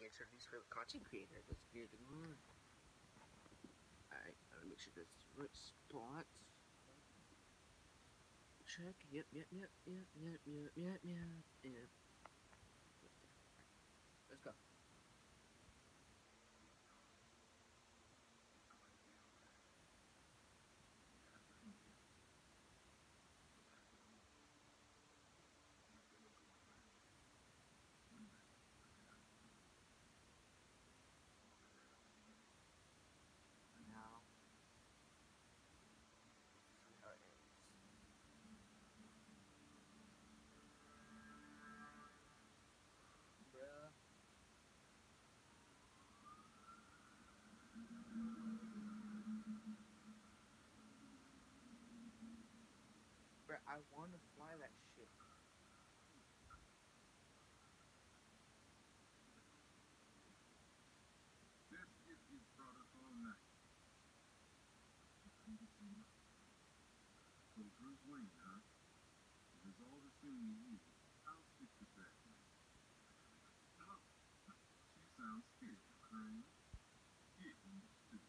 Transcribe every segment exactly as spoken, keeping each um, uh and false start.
It's our least favorite content creator. Let's get it on. Alright, I'm gonna make sure that's the right spot. Check. Yep, yep, yep, yep, yep, yep, yep, yep, yep. Let's go. Now, see how it ends. Bruh. Bruh, I wanna fly that shit. Biscuit, you brought us all night. So Bruce Wayne, huh? If it's all the same to you, I'll stick to Batman. Oh, she sounds scared, Crane. Get understood.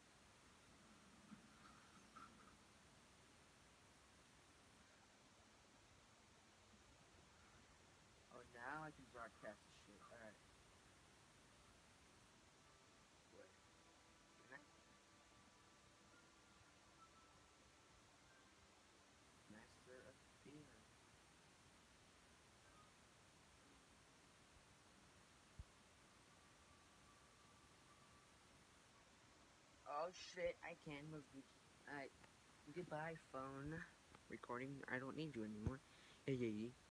Oh, now I can broadcast the shit. Alright. Wait. Can I? Master of Fear. Oh shit, I can move Gucci. Alright. Goodbye, phone. Recording. I don't need you anymore. Hey, yeah, yeah.